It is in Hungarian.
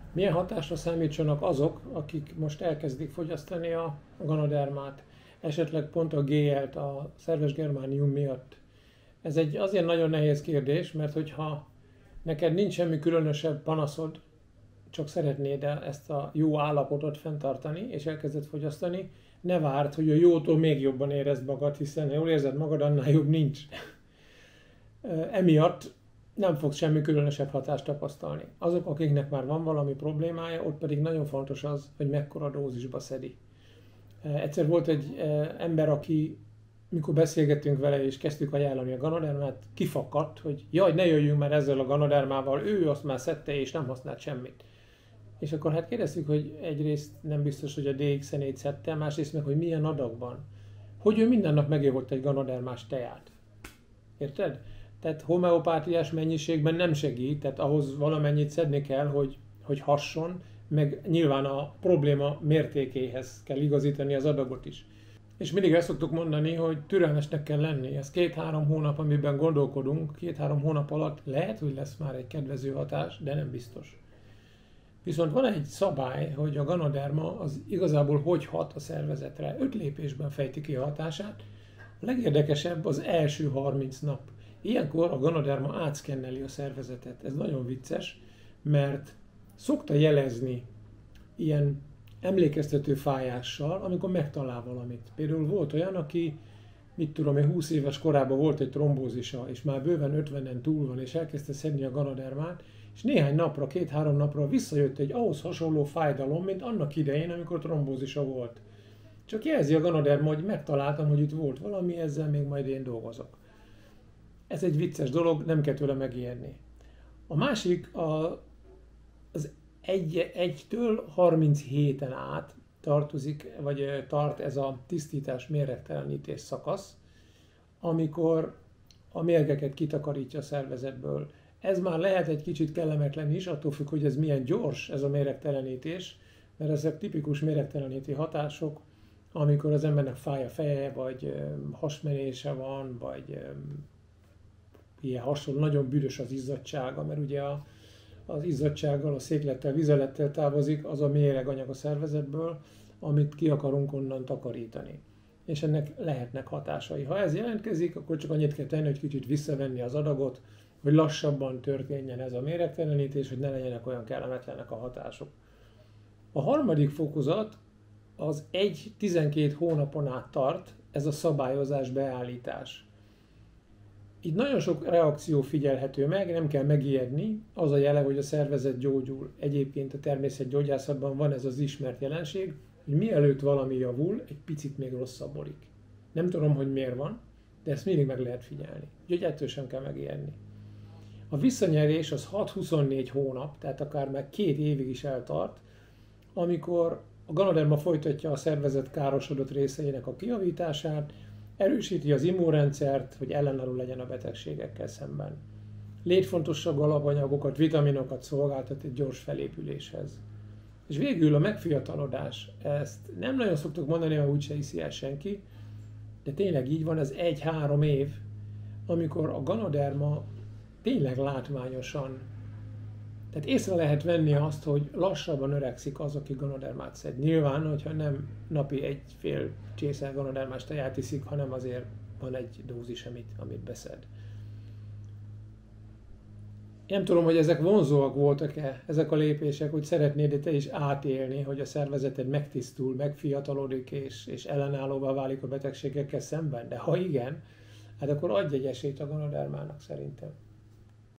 Milyen hatásra számítsanak azok, akik most elkezdik fogyasztani a ganodermát, esetleg pont a GL-t, a szerves germánium miatt? Ez egy azért nagyon nehéz kérdés, mert hogyha neked nincs semmi különösebb panaszod, csak szeretnéd ezt a jó állapotot fenntartani, és elkezded fogyasztani, ne várd, hogy a jótól még jobban érezd magad, hiszen ha jól érzed magad, annál jobb nincs. Emiatt nem fogsz semmi különösebb hatást tapasztalni. Azok, akiknek már van valami problémája, ott pedig nagyon fontos az, hogy mekkora dózisba szedi. Egyszer volt egy ember, aki, mikor beszélgettünk vele és kezdtük ajánlani a ganodermát, kifakadt, hogy jaj, ne jöjjünk már ezzel a ganodermával, ő azt már szedte és nem használt semmit. És akkor hát kérdeztük, hogy egyrészt nem biztos, hogy a DXN-ét szedte, másrészt meg, hogy milyen adagban. Hogy ő minden nap megívott egy ganodermás teját. Érted? Tehát homeopátiás mennyiségben nem segít, tehát ahhoz valamennyit szedni kell, hogy hasson, meg nyilván a probléma mértékéhez kell igazítani az adagot is. És mindig ezt szoktuk mondani, hogy türelmesnek kell lenni. Ez 2-3 hónap, amiben gondolkodunk, 2-3 hónap alatt lehet, hogy lesz már egy kedvező hatás, de nem biztos. Viszont van egy szabály, hogy a ganoderma az igazából hogy hat a szervezetre. 5 lépésben fejti ki a hatását. A legérdekesebb az első 30 nap. Ilyenkor a ganoderma átszkenneli a szervezetet. Ez nagyon vicces, mert szokta jelezni ilyen emlékeztető fájással, amikor megtalál valamit. Például volt olyan, aki, mit tudom én, 20 éves korában volt egy trombózisa, és már bőven 50-en túl van, és elkezdte szedni a ganodermát, és néhány napra, 2-3 napra visszajött egy ahhoz hasonló fájdalom, mint annak idején, amikor trombózisa volt. Csak jelzi a ganoderma, hogy megtaláltam, hogy itt volt valami, ezzel még majd én dolgozok. Ez egy vicces dolog, nem kell tőle megijedni. A másik az 1-től 37-en át tartozik, vagy tart ez a tisztítás, méregtelenítés szakasz, amikor a mérgeket kitakarítja a szervezetből. Ez már lehet egy kicsit kellemetlen is, attól függ, hogy ez milyen gyors ez a méregtelenítés, mert ezek tipikus méregtelenítő hatások, amikor az embernek fáj a feje, vagy hasmenése van, vagy ilyen hasonló, nagyon büdös az izzadtsága, mert ugye az izzadtsággal, a széklettel, vizelettel távozik az a méreganyag a szervezetből, amit ki akarunk onnan takarítani. És ennek lehetnek hatásai. Ha ez jelentkezik, akkor csak annyit kell tenni, hogy kicsit visszavenni az adagot, hogy lassabban történjen ez a méregtelenítés, hogy ne legyenek olyan kellemetlenek a hatások. A harmadik fokozat az 1-12 hónapon át tart, ez a szabályozás, beállítás. Itt nagyon sok reakció figyelhető meg, nem kell megijedni, az a jele, hogy a szervezet gyógyul. Egyébként a természetgyógyászatban van ez az ismert jelenség, hogy mielőtt valami javul, egy picit még rosszabbodik. Nem tudom, hogy miért van, de ezt mindig meg lehet figyelni. Úgyhogy ettől sem kell megijedni. A visszanyerés az 6-24 hónap, tehát akár meg 2 évig is eltart, amikor a ganoderma folytatja a szervezet károsodott részeinek a kijavítását, erősíti az immunrendszert, hogy ellenálló legyen a betegségekkel szemben. Létfontosságú alapanyagokat, vitaminokat szolgáltat egy gyors felépüléshez. És végül a megfiatalodás. Ezt nem nagyon szoktuk mondani, ha úgyse hiszi el senki, de tényleg így van, ez 1-3 év, amikor a ganoderma tényleg látványosan, tehát észre lehet venni azt, hogy lassabban öregszik az, aki ganodermát szed. Nyilván, hogyha nem napi 1,5 csésze ganodermás teját iszik, hanem azért van egy dózis, amit beszed. Nem tudom, hogy ezek vonzóak voltak-e, ezek a lépések, hogy szeretnéd te is átélni, hogy a szervezeted megtisztul, megfiatalodik és ellenállóvá válik a betegségekkel szemben. De ha igen, hát akkor adj egy esélyt a ganodermának szerintem.